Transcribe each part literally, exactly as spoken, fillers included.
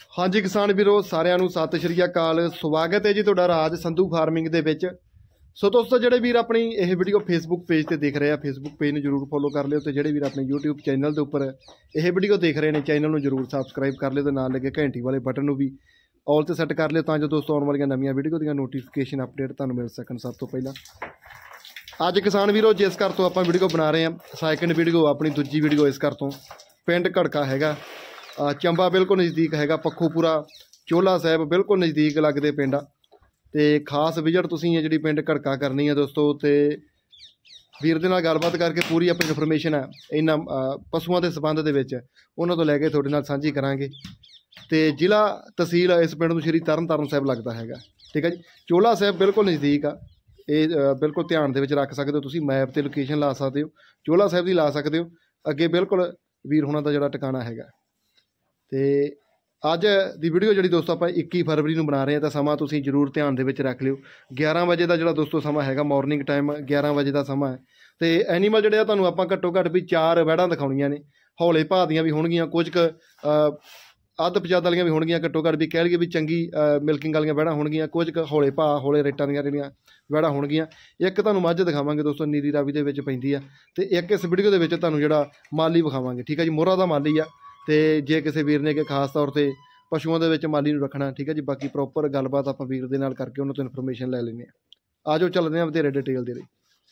हाँ जी किसान वीरो सारिਆਂ ਨੂੰ सत श्री अकाल स्वागत है जी तुहाडा राज संधू फार्मिंग दे विच। सो दोस्तों ਜਿਹੜੇ ਵੀਰ ਆਪਣੀ ਇਹ ਵੀਡੀਓ ਫੇਸਬੁੱਕ ਪੇਜ ਤੇ ਦੇਖ ਰਹੇ ਆ ਫੇਸਬੁੱਕ ਪੇਜ ਨੂੰ ਜਰੂਰ ਫੋਲੋ ਕਰ ਲਿਓ ਤੇ ਜਿਹੜੇ ਵੀਰ ਆਪਣੇ YouTube ਚੈਨਲ ਦੇ ਉੱਪਰ ਇਹ ਵੀਡੀਓ ਦੇਖ ਰਹੇ ਨੇ ਚੈਨਲ ਨੂੰ ਜਰੂਰ ਸਬਸਕ੍ਰਾਈਬ ਕਰ ਲਿਓ ਤੇ ਨਾਲ ਲੱਗੇ ਘੰਟੀ ਵਾਲੇ ਬਟਨ ਨੂੰ ਵੀ ਆਲ ਤੇ ਸੈੱਟ ਕਰ ਲਿਓ ਤਾਂ ਜੋ ਦੋਸਤੋ ਆਉਣ ਵਾਲੀਆਂ ਨਵੀਆਂ ਵੀਡੀਓ ਦੀਆਂ ਨੋਟੀਫਿਕੇਸ਼ਨ ਅਪਡੇਟ ਤੁਹਾਨੂੰ ਮਿਲ ਸਕਣ ਸਭ ਤੋਂ ਪਹਿਲਾਂ। ਅੱਜ ਕਿਸਾਨ ਵੀਰੋ ਜਿਸ ਘਰ ਤੋਂ ਆਪਾਂ ਵੀਡੀਓ ਬਣਾ ਰਹੇ ਆ ਸੈਕਿੰਡ ਵੀਡੀਓ ਆਪਣੀ ਦੂਜੀ ਵੀਡੀਓ ਇਸ ਘਰ ਤੋਂ ਪਿੰਡ ਘੜਕਾ ਹੈਗਾ चंबा बिल्कुल नज़दीक हैगा पखोपुरा चोला साहब बिल्कुल नज़दीक लगते पिंड तो खास विजिट तुसीं है जी पिंड घड़का करनी है दोस्तों। तो वीर दे नाल गलबात करके पूरी अपनी इन्फॉर्मेशन है इन्हां पशुओं के संबंध दे विच उन्हां तों लैके तुहाडे नाल सांझी करांगे। तो जिला तहसील इस पिंड नूं श्री तरन तारण साहब लगता हैगा ठीक है जी। चोला साहब बिल्कुल नज़दीक आ ये बिल्कुल ध्यान दे विच रख सकदे हो तुसीं मैप ते लोकेशन ला सकदे हो चोला साहब दी ला सकदे हो अगे बिल्कुल वीर होना दा जिहड़ा ठिकाना हैगा। तो अज की वीडियो जी दोस्तों आप इक्की फरवरी को बना रहे हैं तो समा तुम जरूर ध्यान दे रख लियो ग्यारह बजे का जो दोस्तों समा है मॉर्निंग टाइम ग्यारह बजे का समा है। तो एनीमल जोड़े तुहानूं आपां घट्टो घट्ट भी चार वैड़ां दिखाउणियां ने हौले भाअ दियां भी होणगियां कुछ क अध पचाद वालियां भी होणगियां घट्टो घट्ट भी कह लईए भी चंगी मिल्किंग वालियां वैड़ां होणगियां कुछ क हौले भाअ हौले रेटां दियां जिहड़ियां वैड़ां होणगियां। एक तुहानूं मੱਝ दिखावांगे दोस्तों नीली रावी दे विच पैंदी आ ते एक इस वीडियो दे विच तुहानूं जिहड़ा माली विखावांगे ठीक है जी मोहरा दा माली आ। तो जे किसी वीर ने कि खास तौर पर पशुओं के माली नूं रखना ठीक है जी बाकी प्रॉपर गलबात आप वीर दे नाल करके उन्होंने इन्फॉर्मेशन लै लैंदे आ जाओ चलते हैं वधेरे डिटेल दे।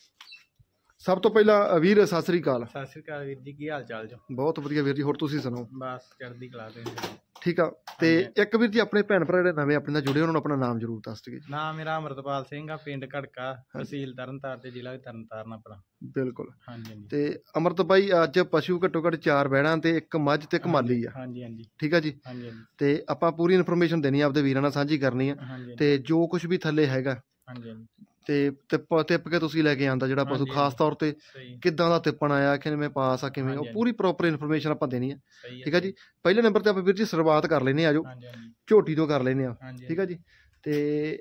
सब तो पहला वीर सत श्री अकाल। सत श्री अकाल वीर जी की हाल चाल जो बहुत वधिया वीर जी होर तुसीं सुणाओ बस चढ़दी कला ते ठीक आ। ते एक वीर जी अपने भैन भरा जिहड़े नवें अपने नाल जुड़े उन्होंने अपना नाम जरूर दस दिओ। नाम मेरा अमृतपाल सिंह आ पिंड घड़का तहसील तरन तारण ते जिला तरन तारण अपना बिल्कुल हाँ जी। ते अमृत भाई अज पशु घट्टो घट्ट चार बैड़ां ते एक मੱਝ ते एक माली आ हाँ जी हाँ जी ठीक है जी। हाँ जी ते आपां पूरी इन्फॉर्मेशन देनी आपदे वीरां नाल सांझी करनी है ते जो कुछ भी थल्ले हैगा हाँ जी ਤੇ ਤਿਪ ਤਿਪ ਕੇ ਤੁਸੀਂ ਲੈ ਕੇ ਆਂਦਾ ਜਿਹੜਾ ਪਸ਼ੂ ਖਾਸ ਤੌਰ ਤੇ ਕਿੱਦਾਂ ਦਾ ਤਿੱਪਣ ਆਇਆ ਕਿਵੇਂ ਪਾਸ ਆ ਕਿਵੇਂ ਉਹ ਪੂਰੀ ਪ੍ਰੋਪਰ ਇਨਫੋਰਮੇਸ਼ਨ ਆਪਾਂ ਦੇਣੀ ਹੈ ਠੀਕ ਹੈ ਜੀ। ਪਹਿਲੇ ਨੰਬਰ ਤੇ ਆਪਾਂ ਵੀਰ ਜੀ ਸ਼ੁਰੂਆਤ ਕਰ ਲੈਨੇ ਆ ਜੋ ਝੋਟੀ ਤੋਂ ਕਰ ਲੈਨੇ ਆ ਠੀਕ ਹੈ ਜੀ। ਤੇ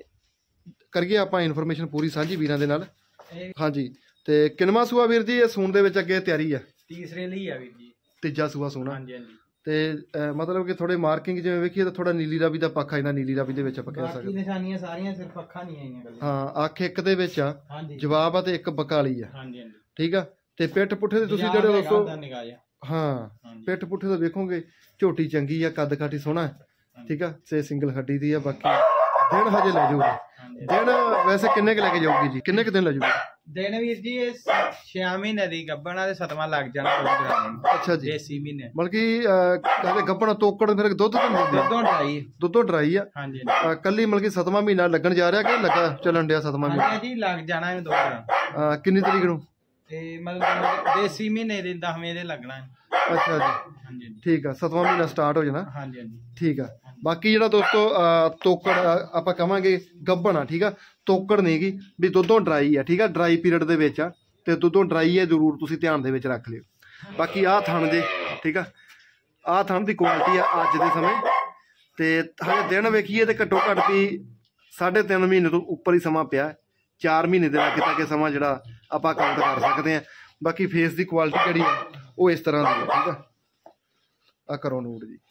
ਕਰੀਏ ਆਪਾਂ ਇਨਫੋਰਮੇਸ਼ਨ ਪੂਰੀ ਸਾਂਝੀ ਵੀਰਾਂ ਦੇ ਨਾਲ ਹਾਂਜੀ। ਤੇ ਕਿੰਨਵਾਂ ਸੂਆ ਵੀਰ ਜੀ ਇਹ ਸੂਣ ਦੇ ਵਿੱਚ ਅੱਗੇ ਤਿਆਰੀ ਆ ਤੀਸਰੇ ਲਈ ਆ ਵੀਰ ਜੀ ਤੀਜਾ ਸੂਆ ਸੋਣਾ ਹਾਂਜੀ ਹਾਂਜੀ। ਤੇ मतलब कि थोड़े मार्किंग जिवें वेखीए तो थोड़ा नीली रावी दा पक्खा इना नीली रावी दे विच आपां कह सकदे बाकी निशानियां सारियां सिर्फ अखां नहीं आईयां गल्लां हां अख एक दे विच आ जवाब आ ते एक बकाली आ हां जी ठीक आ। ते पिठ पुठे ते तुसीं जेहड़े दोस्तों हां पिठ पुठे तो देखोगे झोटी चंगी आ कद काठी सोहना ठीक आ ते सिंगल हड्डी दी आ बाकी दिन हजे ले जाऊगी दिन वैसे किन्ने क लेके जाऊगी जी किन्ने क दिन ले जाऊगी दिन वीर जी छे महीने दी गब्बण ते सतवां लग जाना अच्छा जी देसी महीने मतलब कि कहते गब्बण तोकड़ फिर दुध तो दुधों ड्राई दुधों ड्राई आ हां जी कल्ली मतलब कि सतवां महीना लगन जा रहा कि लगा चलन दिया सतवां महीना जी लग जाना है दो तरह किन्नी तरीक नूं ते मतलब देसी महीने दे दसवें दे लगना है अच्छा जी हां जी ठीक है सतवां महीना स्टार्ट हो जाना हां जी हां जी ठीक है। बाकी जो दोस्तों तोकड़ आप कहांगे गब्बण आ ठीक है तोकड़ नहीं गी भी दुधों ड्राई है ठीक है ड्राई पीरियड दे विच आ ते दुधों ड्राई है जरूर तुसीं ध्यान दे विच रख लिओ। बाकी आ थण दे ठीक है आ थण दी क्वालिटी आ अज दे समय ते हजे दिन वेखीए ते घट्टो घट्ट भी साढ़े तीन महीने तो उपर ही समा पिया चार महीने दे लागे तक समा जिहड़ा आपां काउंट कर सकते हैं। बाकी फेस की क्वालिटी जिहड़ी है वो इस तरह की है ठीक है आ करो नोट जी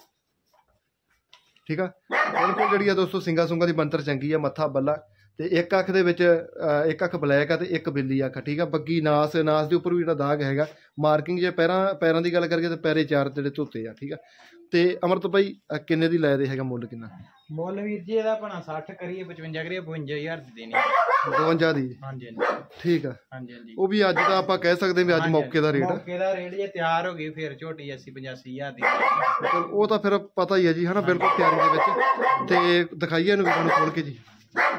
ठीक है बिल्कुल जी दोस्तों सिंगा सुंगा की बनतर चंगी है मत्था बल्ला तो एक अख दे विच एक अख ब्लैक है तो एक बिल्ली अख ठीक है। बग्गी नास नास के उपर भी जिहड़ा दाग हैगा मार्किंग जे पैरां पैरां की गल करिए तो पैरे चार जिहड़े धोते आ ठीक है। तो अमृत भाई किन्ने दी लाए दे हैगा मुੱਲ किन्ना मुੱਲ वीर जी ਇਹਦਾ ਆਪਣਾ साठ करिए पचवंजा करिए बवंजा हज़ार ਦੀ ਦੇਣੀ बवंजा दी हाँ जी ठीक है हाँ जी हाँ जी वो भी अज का आप कह सकते हैं भी अज मौके का रेट मौके का रेट जे तैयार हो गई फिर झोटी अस्सी पचासी हज़ार दी वो तो फिर पता ही है जी है ना बिल्कुल तैयारी के विच ते दिखाइए इहनूं वीडियो खोल के जी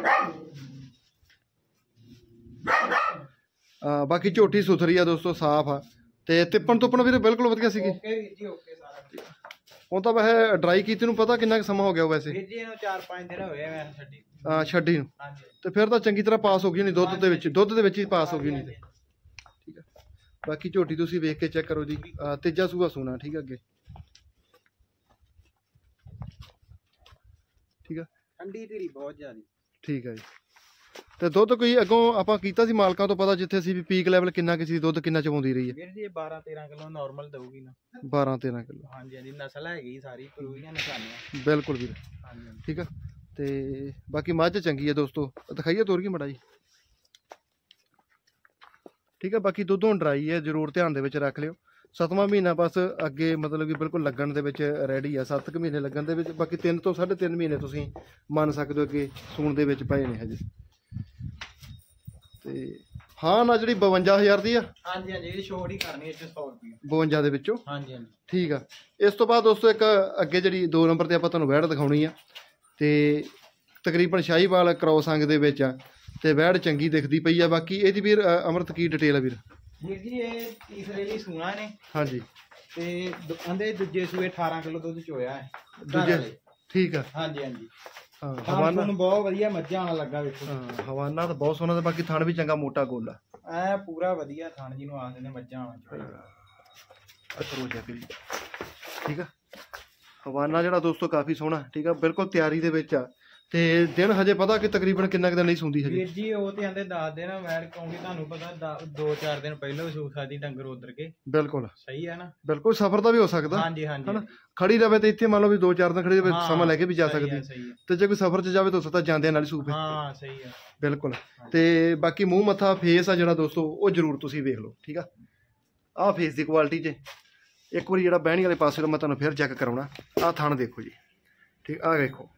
आ, बाकी झोटी सुथरी आ दोस्तों साफ आ ते तिप्पण तुप्पण भी बिल्कुल वधिया सीगी ओके वीर जी ओके सारा ਹੁਣ ਤਾਂ ਵੈਸੇ ਡਰਾਈ ਕੀਤੀ ਨੂੰ ਪਤਾ ਕਿੰਨਾ ਕੁ ਸਮਾਂ ਹੋ ਗਿਆ ਵੈਸੇ ਵੀਰ ਜੀ ਇਹਨੂੰ ਚਾਰ ਪੰਜ ਦਿਨ ਹੋਏ ਵੈਸੇ ਛੱਡੀ ਹਾਂ ਛੱਡੀ ਨੂੰ ਹਾਂਜੀ ਤੇ ਫਿਰ ਤਾਂ ਚੰਗੀ ਤਰ੍ਹਾਂ ਪਾਸ ਹੋ ਗਈ ਨਹੀਂ ਦੁੱਧ ਦੇ ਵਿੱਚ ਦੁੱਧ ਦੇ ਵਿੱਚ ਹੀ ਪਾਸ ਹੋ ਗਈ ਨਹੀਂ ਤੇ ਠੀਕ ਹੈ। ਬਾਕੀ ਝੋਟੀ ਤੁਸੀਂ ਵੇਖ ਕੇ ਚੈੱਕ ਕਰੋ ਜੀ ਤੀਜਾ ਸੂਆ ਸੋਨਾ ਠੀਕ ਹੈ ਅੱਗੇ ਠੀਕ ਹੈ ਠੰਡੀ ਧੀਰੀ ਬਹੁਤ ਜ਼ਿਆਦੀ ਠੀਕ ਹੈ ਜੀ ਤੇ ਦੁੱਧ ਕੋਈ ਅੱਗੋਂ ਆਪਾਂ ਕੀਤਾ ਸੀ ਮਾਲਕਾਂ ਤੋਂ ਪਤਾ ਜਿੱਥੇ ਸੀ ਵੀ ਪੀਕ ਲੈਵਲ ਕਿੰਨਾ ਕਿ ਸੀ ਦੁੱਧ ਕਿੰਨਾ ਚਵਾਉਂਦੀ ਰਹੀ ਹੈ? ਵੀਰ ਜੀ ਇਹ ਬਾਰਾਂ ਤੇਰਾਂ ਕਿਲੋ ਨਾਰਮਲ ਦਊਗੀ ਨਾ। ਬਾਰਾਂ ਤੇਰਾਂ ਕਿਲੋ। ਹਾਂਜੀ ਹਾਂਜੀ ਨਸਲ ਹੈਗੀ ਸਾਰੀ ਪਰੂਈਆਂ ਨਿਸ਼ਾਨੀਆਂ। ਬਿਲਕੁਲ ਵੀਰ। ਹਾਂਜੀ ਠੀਕ ਆ। ਤੇ ਬਾਕੀ ਮੱਝ ਚੰਗੀ ਹੈ ਦੋਸਤੋ, ਦਿਖਾਈਏ ਤੋਰ ਕੇ ਮੜਾ ਜੀ। ਠੀਕ ਆ। ਬਾਕੀ ਦੁੱਧ ਹੁਣ ਡਰਾਈ ਹੈ, ਜ਼ਰੂਰ ਧਿਆਨ ਦੇ ਵਿੱਚ ਰੱਖ ਲਿਓ। ਸੱਤਵਾਂ ਮਹੀਨਾ ਬਸ ਅੱਗੇ ਮਤਲਬ ਕਿ ਬਿਲਕੁਲ ਲੱਗਣ ਦੇ ਵਿੱਚ ਰੈਡੀ ਆ, ਸੱਤ ਕੁ ਮਹੀਨੇ ਲੱਗਣ ਦੇ ਵਿੱਚ। ਬਾਕੀ ਤਿੰਨ ਤੋਂ ਸਾਢੇ ਤਿੰਨ ਮਹੀਨੇ ਤੁਸੀਂ ਮੰਨ ਸਕਦੇ ਹੋ ਅੱਗੇ ਸੂਣ ਦੇ ਵਿੱਚ ਪਏ ਨੇ ਹਜੇ। ਤੇ ਹਾਂ ਨਾ ਜਿਹੜੀ ਬਵੰਜਾ ਹਜ਼ਾਰ ਦੀ ਆ। ਹਾਂਜੀ ਹਾਂਜੀ ਇਹ ਛੋੜ ਹੀ ਕਰਨੀ ਇੱਥੇ ਸੌ ਰੁਪਏ ਬਵੰਜਾ ਦੇ ਵਿੱਚੋਂ। ਹਾਂਜੀ ਹਾਂਜੀ ਠੀਕ ਆ। ਇਸ ਤੋਂ ਬਾਅਦ ਦੋਸਤੋ ਇੱਕ ਅੱਗੇ ਜਿਹੜੀ ਦੋ ਨੰਬਰ ਤੇ ਆਪਾਂ ਤੁਹਾਨੂੰ ਵੈੜ ਦਿਖਾਉਣੀ ਆ, ਤੇ ਤਕਰੀਬਨ ਸ਼ਾਹੀਵਾਲ ਕ੍ਰੋਸ ਅੰਗ ਦੇ ਵਿੱਚ ਆ, ਤੇ ਵੈੜ ਚੰਗੀ ਦਿਖਦੀ ਪਈ ਆ। ਬਾਕੀ ਇਹਦੀ ਵੀਰ ਅਮਰਤ ਕੀ ਡਿਟੇਲ ਆ ਵੀਰ? ਵੀਰ ਜੀ ਇਹ ਤੀਸਰੇ ਲਈ ਸੂਣਾ ਨੇ। ਹਾਂਜੀ। ਤੇ ਆਂਦੇ ਦੂਜੇ ਸੂਏ ਅਠਾਰਾਂ ਕਿਲੋ ਦੁੱਧ ਚੋਇਆ ਹੈ ਦੂਜੇ। ਠੀਕ ਆ। ਹਾਂਜੀ ਹਾਂਜੀ ਹਾਂ ਹਵਾਨਾ ਨੂੰ ਬਹੁਤ ਵਧੀਆ ਮੱਝਾਂ ਵਾਲਾ ਲੱਗਾ ਵੇਖੋ। ਹਾਂ ਹਵਾਨਾ ਤਾਂ ਬਹੁਤ ਸੋਹਣਾ, ਤੇ ਬਾਕੀ ਥਣ ਵੀ ਚੰਗਾ ਮੋਟਾ ਗੋਲ ਆ। ਐ ਪੂਰਾ ਵਧੀਆ ਥਣ ਜਿਹਨੂੰ ਆਖਦੇ ਨੇ ਮੱਝਾਂ ਵਾਲਾ। ਅਕਰੋਚ ਆ ਵੀ। ਠੀਕ ਆ। ਹਵਾਨਾ ਜਿਹੜਾ ਦੋਸਤੋ ਕਾਫੀ ਸੋਹਣਾ। ਠੀਕ ਆ। ਬਿਲਕੁਲ ਤਿਆਰੀ ਦੇ ਵਿੱਚ ਆ। ਤੇ ਦਿਨ ਹਜੇ ਪਤਾ ਕਿ ਤਕਰੀਬਨ ਕਿੰਨਾ ਕੁ ਦਿਨ ਨਹੀਂ ਸੌਂਦੀ ਹਜੇ? ਵੀਰ ਜੀ ਉਹ ਤੇ ਆਂਦੇ ਦੱਸ ਦੇਣਾ ਵੈੜ, ਕਿਉਂਕਿ ਤੁਹਾਨੂੰ ਪਤਾ ਦੋ ਚਾਰ ਦਿਨ ਪਹਿਲਾਂ ਵੀ ਸੂ ਸਕਦੀ ਡੰਗਰ ਉਧਰ ਕੇ। ਬਿਲਕੁਲ ਸਹੀ ਹੈ ਨਾ। ਬਿਲਕੁਲ ਸਫ਼ਰ ਦਾ ਵੀ ਹੋ ਸਕਦਾ। ਹਾਂਜੀ ਹਾਂਜੀ ਹਨਾ ਖੜੀ ਰਵੇ ਤੇ ਇੱਥੇ ਮੰਨ ਲਓ ਵੀ ਦੋ ਚਾਰ ਦਿਨ ਖੜੀ ਰਵੇ, ਸਮਾਂ ਲੈ ਕੇ ਵੀ ਜਾ ਸਕਦੀ। ਸਹੀ ਹੈ। ਤੇ ਜੇ ਕੋਈ ਸਫ਼ਰ 'ਚ ਜਾਵੇ ਤਾਂ ਸਤਾ ਜਾਂਦੇ ਨਾਲ ਹੀ ਸੂਪੇ। ਹਾਂ ਸਹੀ ਹੈ ਬਿਲਕੁਲ। ਤੇ ਬਾਕੀ ਮੂੰਹ ਮੱਥਾ ਫੇਸ ਆ ਜਿਹੜਾ ਦੋਸਤੋ ਉਹ ਜ਼ਰੂਰ ਤੁਸੀਂ ਵੇਖ ਲਓ। ਠੀਕ ਆ। ਆਹ ਫੇਸ ਦੀ ਕੁਆਲਿਟੀ 'ਚ ਇੱਕ ਵਾਰੀ ਜਿਹੜਾ ਬਹਿਣੀ ਵਾਲੇ ਪਾਸੇ ਤੋਂ ਮੈਂ ਤੁਹਾਨੂੰ ਫਿਰ ਚੈੱਕ ਕਰਾਉਣਾ। ਆਹ ਥਣ ਦੇਖੋ ਜੀ। ਠੀਕ ਆਹ ਵੇਖੋ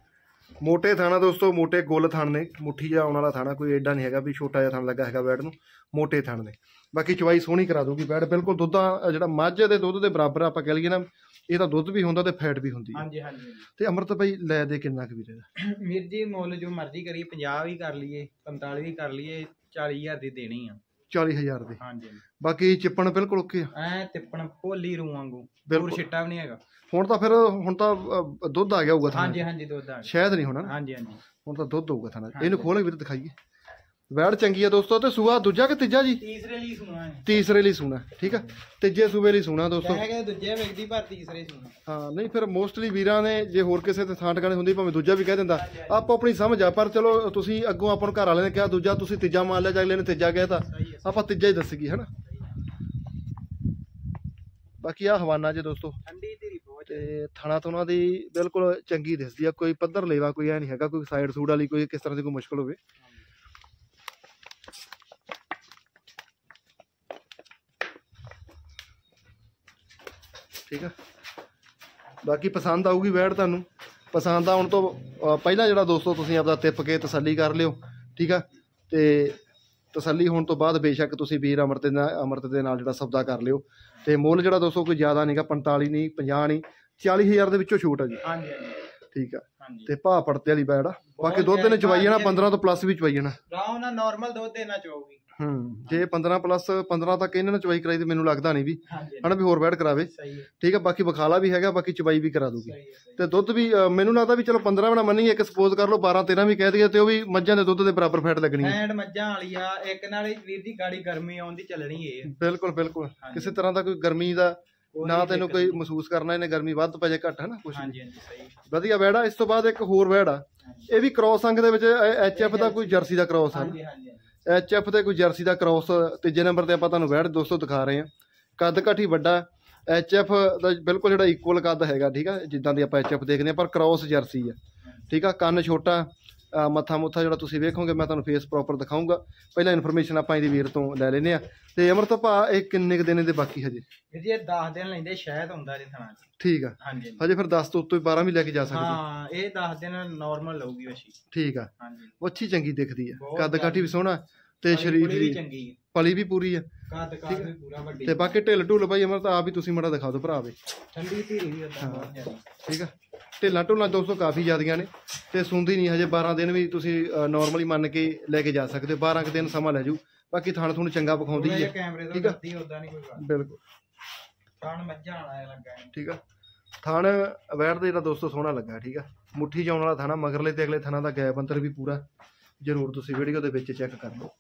ਮੋਟੇ ਥਾਣਾ ਦੋਸਤੋ, ਮੋਟੇ ਗੁੱਲ ਥਣ ਨੇ, ਮੁੱਠੀ ਜਿਹਾ ਆਉਣ ਵਾਲਾ ਥਾਣਾ, ਕੋਈ ਐਡਾ ਨਹੀਂ ਹੈਗਾ ਵੀ ਛੋਟਾ ਜਿਹਾ ਥਣ ਲੱਗਾ ਹੈਗਾ ਬੈਡ ਨੂੰ। ਮੋਟੇ ਥਣ ਨੇ। ਬਾਕੀ ਚਵਾਈ ਸੋਹਣੀ ਕਰਾ ਦੂਗੀ ਬੈਡ। ਬਿਲਕੁਲ ਦੁੱਧ ਜਿਹੜਾ ਮੱਝ ਦੇ ਦੁੱਧ ਦੇ ਬਰਾਬਰ ਆਪਾਂ ਕਹਿ ਲਈਏ ਨਾ, ਇਹ ਤਾਂ ਦੁੱਧ ਵੀ ਹੁੰਦਾ ਤੇ ਫੈਟ ਵੀ ਹੁੰਦੀ ਹੈ। ਹਾਂਜੀ ਹਾਂਜੀ। ਤੇ ਅਮਰਤ ਭਾਈ ਲੈ ਦੇ ਕਿੰਨਾ ਕੁ ਵੀਰੇ ਦਾ? ਵੀਰ ਜੀ ਮੁੱਲ ਜੋ ਮਰਜ਼ੀ ਕਰੀਏ, ਪੰਜਾਹ ਵੀ ਕਰ ਲਈਏ, ਪੰਤਾਲੀ ਵੀ ਕਰ ਲਈਏ, ਚਾਲੀ ਹਜ਼ਾਰ ਦੀ ਦੇਣੀ ਆ। ਚਾਲੀ ਹਜ਼ਾਰ ਦੇ। ਹਾਂਜੀ। ਬਾਕੀ ਚਿੱਪਣ ਬਿਲਕੁਲ ਓਕੇ ਆ। ਐ ਤਿੱਪਣ ਭੋਲੀ ਰੂ ਵਾਂਗੂ, ਬਿਲਕੁਲ ਛਿੱਟਾ ਵੀ ਨਹੀਂ ਹੈਗਾ। ਹੁਣ ਤਾਂ ਫਿਰ ਹੁਣ ਤਾਂ ਅ, ਦੁੱਧ ਆ ਗਿਆ ਹੋਊਗਾ ਥਾਣਾ। ਹਾਂਜੀ ਹਾਂਜੀ ਦੁੱਧ ਆ ਗਿਆ। ਸ਼ਾਇਦ ਨਹੀਂ ਹੋਣਾ। ਹਾਂਜੀ ਹਾਂਜੀ ਹੁਣ ਤਾਂ ਦੁੱਧ ਹੋਊਗਾ ਥਾਣਾ। ਇਹਨੂੰ ਖੋਲ ਕੇ ਵੀਰ ਦਿਖਾਈਏ। ਵੈੜ ਚੰਗੀ ਆ ਦੋਸਤੋ। ਤੇ ਸੂਆ ਦੂਜਾ ਕਿ ਤੀਜਾ ਜੀ? ਤੀਸਰੇ ਲਈ ਸੁਣਾ ਹੈ। ਤੀਸਰੇ ਲਈ ਸੂਣਾ। ਠੀਕ ਆ। ਤੀਜੇ ਸੂਬੇ ਲਈ ਸੂਣਾ ਦੋਸਤੋ। ਹੈਗਾ ਦੂਜੇ ਵੇਖਦੀ ਪਰ ਤੀਸਰੇ ਸੁਣਾ। ਹਾਂ ਨਹੀਂ ਫਿਰ ਮੋਸਟਲੀ ਵੀਰਾਂ ਨੇ ਜੇ ਹੋਰ ਕਿਸੇ ਤੇ ਥਾਂ ਟਿਕਾਣੇ ਹੁੰਦੀ ਭਾਵੇਂ ਦੂਜਾ ਵੀ ਕਹਿ ਦਿੰਦਾ, ਆਪੋ ਆਪਣੀ ਸਮਝ ਆ। ਪਰ ਚਲੋ ਤੁਸੀਂ ਅੱਗੋਂ ਆਪਾਂ ਨੂੰ ਘਰ ਵਾਲਿਆਂ ਨੇ ਕਿਹਾ ਦੂਜਾ, ਤੁਸੀਂ ਤੀਜਾ ਮੰਨ ਲਿਆ, ਜਾਂ ਅਗਲੇ ਨੇ ਤੀਜਾ ਕਿਹਾ ਤਾਂ ਆਪਾਂ ਤੀਜਾ ਹੀ ਦੱਸੀਏ ਹਨਾ। ਬਾਕੀ ਆ ਹਵਾਨਾ ਜੇ ਦੋਸਤੋ। ਠੰਡੀ ਧੀਰੀ ਬਹੁਤ। ਤੇ ਥਾਣਾ ਤੋਂ ਉਹਨਾਂ ਦੀ ਬਿਲਕੁਲ ਚੰਗੀ ਦਿਸਦੀ ਆ। ਕੋਈ ਪੱਧਰ ਲੇਵਾ ਕੋਈ ਐ ਨਹੀਂ ਹੈਗਾ ਕੋਈ ਸਾਈਡ ਸੂਡ ਵਾਲੀ ਕੋਈ ਕਿਸ ਤਰ੍ਹਾਂ ਦੀ ਕੋਈ ਮੁਸ਼ਕਲ ਹੋਵੇ। ਠੀਕ ਆ। ਬਾਕੀ ਪਸੰਦ ਆਊਗੀ ਵੈੜ ਤੁਹਾਨੂੰ। ਪਸੰਦ ਆਉਣ ਤੋਂ ਪਹਿਲਾਂ ਜਿਹੜਾ ਦੋਸਤੋ ਤੁਸੀਂ ਆਪਦਾ ਤਿੱਪ ਕੇ ਤਸੱਲੀ ਕਰ ਲਿਓ। ਠੀਕ ਆ। ਤੇ ਤਸੱਲੀ ਹੋਣ ਤੋਂ ਬਾਅਦ ਬੇਸ਼ੱਕ ਤੁਸੀਂ ਵੀਰ ਅਮਰਤ ਦੇ ਨਾਲ ਅਮਰਤ ਦੇ ਨਾਲ ਜਿਹੜਾ ਸੌਦਾ ਕਰ ਲਿਓ। ਤੇ ਮੁੱਲ ਜਿਹੜਾ ਦੋਸਤੋ ਕੋਈ ਜ਼ਿਆਦਾ ਨਹੀਂਗਾ, ਪੰਤਾਲੀ ਨਹੀਂ, ਪੰਜਾਹ ਨਹੀਂ, ਚਾਲੀ ਹਜ਼ਾਰ ਦੇ ਵਿੱਚੋਂ ਛੂਟ ਆ ਜੀ। ਹਾਂਜੀ ਹਾਂਜੀ। ਠੀਕ ਆ। ਤੇ ਭਾਅ ਪੜਤੇ ਵਾਲੀ ਬੈੜ ਆ। ਬਾਕੀ ਦੁੱਧ ਨੇ ਚਵਾਈ ਜਾਣਾ ਪੰਦਰਾਂ ਤੋਂ ਪਲੱਸ ਵੀ ਚਵਾਈ ਜਾਣਾ। ਰਾਹ ਨਾਲ ਨਾਰਮਲ ਦੁੱਧ ਦੇਣਾ ਚਾਹੂਗੀ। ਹੂੰ ਜੇ ਪੰਦਰਾਂ ਪਲੱਸ ਪੰਦਰਾਂ ਤੱਕ ਇਹਨਾਂ ਨੇ ਚਵਾਈ ਕਰਾਈ ਤੇ ਮੈਨੂੰ ਲੱਗਦਾ ਨਹੀਂ ਵੀ ਹਾਂਜੀ ਹਨਾ ਵੀ ਹੋਰ ਵੈੜ ਕਰਾਵੇ। ਸਹੀ ਹੈ। ਠੀਕ ਆ। ਬਾਕੀ ਬਖਾਲਾ ਵੀ ਹੈਗਾ, ਬਾਕੀ ਚਵਾਈ ਵੀ ਕਰਾ ਦੂਗੀ। ਸਹੀ ਹੈ ਸਹੀ। ਤੇ ਦੁੱਧ ਵੀ ਅ, ਮੈਨੂੰ ਲੱਗਦਾ ਵੀ ਚਲੋ ਪੰਦਰਾਂ ਬਣਾ ਮੰਨੀਏ, ਇੱਕ ਸਪੋਜ਼ ਕਰ ਲਓ ਬਾਰਾਂ ਤੇਰਾਂ ਵੀ ਕਹਿ ਦਈਏ, ਤੇ ਉਹ ਵੀ ਮੱਝਾਂ ਦੇ ਦੁੱਧ ਦੇ ਬਰਾਬਰ ਫੈਟ ਲੱਗਣੀ ਹੈ। ਐਂਡ ਮੱਝਾਂ ਵਾਲੀ ਆ। ਇੱਕ ਨਾਲ ਹੀ ਵੀਰ ਦੀ ਗਾੜੀ ਗਰਮੀ ਆਉਂਦੀ ਚੱਲਣੀ ਏ। ਬਿਲਕੁਲ ਬਿਲਕੁਲ। ਕਿਸੇ ਤਰ੍ਹਾਂ ਦਾ ਕੋਈ ਗਰਮੀ ਦਾ ਨਾ ਤੈਨੂੰ ਕੋਈ ਮਹਿਸੂਸ ਕਰਨਾ ਇਹਨੇ, ਗਰਮੀ ਵੱਧ ਪੈ ਜਾਏ ਘੱਟ ਹੈ ਨਾ ਕੁਛ। ਹਾਂਜੀ ਹਾਂਜੀ ਸਹੀ। ਵਧੀਆ ਵੈੜ ਆ। ਇਸ ਤੋਂ ਬਾਅਦ ਇੱਕ ਹੋਰ ਵੈੜ ਆ, ਇਹ ਵੀ ਕ੍ਰੋਸ ਅੰਗ ਦੇ ਵਿੱਚ ਐਚ ਐਫ ਦਾ ਕੋਈ ਜਰਸੀ ਦਾ ਕ੍ਰੋਸ ਆ। ਹਾਂਜੀ ਹਾਂਜੀ। ਐਚ ਐਫ ਤੇ ਕੋਈ ਜਰਸੀ ਦਾ ਕ੍ਰੋਸ। ਤੀਜੇ ਨੰਬਰ ਤੇ ਆਪਾਂ ਤੁਹਾਨੂੰ ਵੈੜ ਦੋਸਤੋ ਦਿਖਾ ਰਹੇ ਹਾਂ। ਕੱਦ ਕਾਠੀ ਵੱਡਾ। ਐਚ ਐਫ ਦਾ ਬਿਲਕੁਲ ਜਿਹੜਾ ਇਕੁਅਲ ਕੱਦ ਹੈਗਾ। ਠੀਕ ਆ। ਜਿੱਦਾਂ ਦੀ ਆਪਾਂ ਐਚ ਐਫ ਦੇਖਦੇ ਹਾਂ, ਪਰ ਕ੍ਰੋਸ ਜਰਸੀ ਆ। ਠੀਕ ਆ। ਕੰਨ ਛੋਟਾ, ਮੱਥਾ ਮੁੱਥਾ ਜਿਹੜਾ ਤੁਸੀਂ ਵੇਖੋਗੇ, ਮੈਂ ਤੁਹਾਨੂੰ ਫੇਸ ਪ੍ਰੋਪਰ ਦਿਖਾਊਂਗਾ। ਪਹਿਲਾਂ ਇਨਫੋਰਮੇਸ਼ਨ ਆਪਾਂ ਇਹਦੀ ਵੀਰ ਤੋਂ ਲੈ ਲੈਂਦੇ ਆ। ਤੇ ਅਮਰਤ ਭਾ ਇਹ ਕਿੰਨੇ ਕੁ ਦਿਨ ਦੇ ਬਾਕੀ ਹਜੇ? ਜੀ ਇਹ ਦਸ ਦਿਨ ਲੈਂਦੇ ਸ਼ਾਇਦ ਹੁੰਦਾ ਜੀ ਥਣਾ ਚ। ਠੀਕ ਆ। ਹਾਂਜੀ ਹਜੇ ਫਿਰ ਦਸ ਤੋਂ ਉੱਤੋਂ ਹੀ ਬਾਰਾਂ ਵੀ ਲੈ ਕੇ ਜਾ ਸਕਦੇ। ਹਾਂ ਇਹ ਦਸ ਦਿਨ ਨਾਰਮਲ ਲਊਗੀ ਵਸ਼ੀ। ਠੀਕ ਆ। ਹਾਂਜੀ ਵੱਛੀ ਚੰਗੀ ਦਿਖਦੀ ਆ। ਬਹੁਤ ਕੱਦ ਕਾਠੀ ਵੀ ਸੋਹਣਾ ਤੇ ਪਲੀ ਸਰੀਰ ਵੀ ਦੀ ਚੰਗੀ ਹੈ। ਪਲੀ ਵੀ ਪੂਰੀ ਆ। ਕੱਦ ਕਾਠ ਵੀ ਪੂਰਾ ਵੱਡੀ। ਤੇ ਬਾਕੀ ਢਿੱਲ ਢੁੱਲ ਭਾਈ ਅਮਰਤ ਆਪ ਹੀ ਤੁਸੀਂ ਮੜਾ ਦਿਖਾ ਦਿਓ ਭਰਾ ਵੇ। ਠੰਡੀ ਧੀਰੀ ਵੀ ਉਦਾਂ ਬਹੁਤ ਜ਼ਿਆਦਾ। ਠੀਕ ਆ। ਢਿੱਲਾਂ ਢੁੱਲਾਂ ਦੋਸਤੋ ਕਾਫੀ ਜ਼ਿਆਦੀਆਂ ਨੇ ਤੇ ਸੁੰਦੀ ਨਹੀਂ ਹਜੇ। ਬਾਰਾਂ ਦਿਨ ਵੀ ਤੁਸੀਂ ਨਾਰਮਲੀ ਮੰਨ ਕੇ ਲੈ ਕੇ ਜਾ ਸਕਦੇ ਹੋ। ਬਾਰਾਂ ਕੁ ਦਿਨ ਸਮਾਂ ਲੈ ਜੂ। ਬਾਕੀ ਥਣ ਥੁਣ ਚੰਗਾ ਵਿਖਾਉਂਦੀ ਹੈ। ਕੈਮਰੇ ਤੋਂ ਠੀਕ ਆ। ਕਰਦੀ ਉਦਾਂ ਨਹੀਂ ਕੋਈ ਗੱਲ। ਬਿਲਕੁਲ। ਥਣ ਮੱਝਾਂ ਵਾਲਾ ਲੱਗਾ ਹੈ। ਠੀਕ ਆ। ਥਣ ਵੈੜ ਦੇ ਜਿਹੜਾ ਦੋਸਤੋ ਸੋਹਣਾ ਲੱਗਾ। ਠੀਕ ਆ। ਮੁੱਠੀ ਜਾਉਣ ਵਾਲਾ ਥਾਣਾ, ਮਗਰਲੇ ਤੇ ਅਗਲੇ ਥਾਣਾ ਦਾ ਗੈਪ ਅੰਤਰ ਵੀ ਪੂਰਾ ਜ਼ਰੂਰ ਤੁਸੀਂ ਵੀਡੀਓ ਦੇ ਵਿੱਚ ਚੈੱਕ ਕਰ ਲਓ।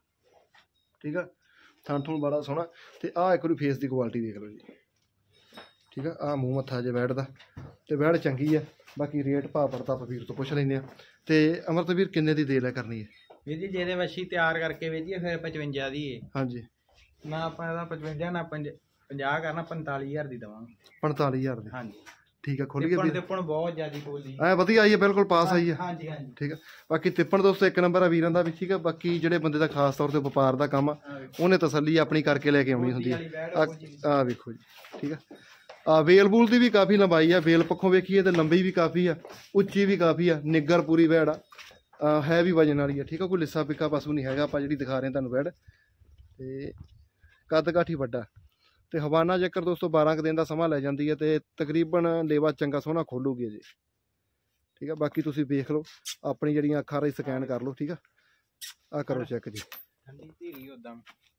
ਠੀਕ ਆ। ਥਣ ਥਣ ਬੜਾ ਸੋਹਣਾ। ਤੇ ਆਹ ਇੱਕ ਵਾਰੀ ਫੇਸ ਦੀ ਕੁਆਲਿਟੀ ਦੇਖ ਲਓ ਜੀ। ਠੀਕ ਆ। ਆ ਮੂੰਹ ਮੱਥਾ ਜੇ ਵੈੜ ਦਾ ਤੇ ਵੈੜ ਚੰਗੀ ਆ। ਬਾਕੀ ਰੇਟ ਭਾਅ ਪ੍ਰਤਾਪ ਵੀਰ ਤੋਂ ਪੁੱਛ ਲੈਂਦੇ ਆ। ਤੇ ਅਮਰਤ ਵੀਰ ਕਿੰਨੇ ਦੀ ਦੇ ਲੈ ਕਰਨੀ ਹੈ ਵੀਰ ਜੀ ਜਿਹਦੇ ਵੱਛੀ ਤਿਆਰ ਕਰਕੇ ਵੇਚੀਏ ਫਿਰ ਪਚਵੰਜਾ ਦੀ ਏ। ਹਾਂਜੀ ਨਾ ਆਪਾਂ ਇਹਦਾ ਪਚਵੰਜਾ ਨਾ ਪੰਜਾਹ ਕਰਨਾ ਪੰਤਾਲੀ ਹਜ਼ਾਰ ਦੀ ਦਵਾਂਗੇ। ਪੰਤਾਲੀ ਹਜ਼ਾਰ ਦੀ ਹਾਂਜੀ ਠੀਕ ਆ। ਖੋਲੀਏ ਤਿੱਪਣ ਤਿੱਪਣ ਬਹੁਤ ਜ਼ਿਆਦਾ ਬੋਲੀ ਐ ਵਧੀਆ ਆਈ ਹੈ ਬਿਲਕੁਲ ਪਾਸ ਆਈ ਹੈ। ਹਾਂਜੀ ਹਾਂਜੀ ਠੀਕ ਆ। ਬਾਕੀ ਤਿੱਪਣ ਦੋਸਤੋ ਇੱਕ ਨੰਬਰ ਆ ਵੀਰਾਂ ਦਾ ਵੀ। ਠੀਕ ਆ। ਬਾਕੀ ਜਿਹੜੇ ਬੰਦੇ ਦਾ ਖਾਸ ਤੌਰ ਤੇ ਵਪਾਰ ਦਾ ਕੰਮ ਆ ਉਹਨੇ ਤਸੱਲੀ ਆਪਣੀ ਕਰਕੇ ਲੈ ਕੇ ਆਉਣੀ ਹੁੰਦੀ ਹੈ। ਆ ਵੇਖੋ ਜੀ ਠੀਕ ਆ। ਆ ਵੇਲ ਬੂਲ ਦੀ ਵੀ ਕਾਫੀ ਲੰਬਾਈ ਆ। ਵੇਲ ਪੱਖੋਂ ਵੇਖੀਏ ਤੇ ਲੰਬੀ ਵੀ ਕਾਫੀ ਆ, ਉੱਚੀ ਵੀ ਕਾਫੀ ਆ, ਨਿੱਗਰ ਪੂਰੀ ਵੈੜ ਆ, ਹੈ ਵੀ ਵਜਨ ਵਾਲੀ ਆ। ਠੀਕ ਆ। ਕੋਈ ਲਿੱਸਾ ਪਿੱਕਾ ਪਸ਼ੂ ਨਹੀਂ ਹੈਗਾ। ਆਪਾਂ ਜਿਹੜੀ ਦਿਖਾ ਰਹੇ ਤੁਹਾਨੂੰ ਵੈੜ ਤੇ ਕੱਦ ਕਾਠੀ ਵੱਡਾ ਤੇ ਹਵਾਨਾ ਜੇਕਰ ਦੋਸਤੋ ਬਾਰਾਂ ਕੁ ਦਿਨ ਦਾ ਸਮਾਂ ਲੈ ਜਾਂਦੀ ਹੈ ਤੇ ਤਕਰੀਬਨ ਲੇਵਾ ਚੰਗਾ ਸੋਹਣਾ ਖੋਲੂਗੀ ਜੀ। ਠੀਕ ਆ। ਬਾਕੀ ਤੁਸੀਂ ਵੇਖ ਲਓ ਆਪਣੀ ਜਿਹੜੀਆਂ ਅੱਖਾਂ ਰਾਹੀਂ ਸਕੈਨ ਕਰ ਲਓ। ਠੀਕ ਆ। ਆ ਕਰੋ ਚੈੱਕ ਜੀ। ਠੰਡੀ ਧੀਰੀ ਉਦਾਂ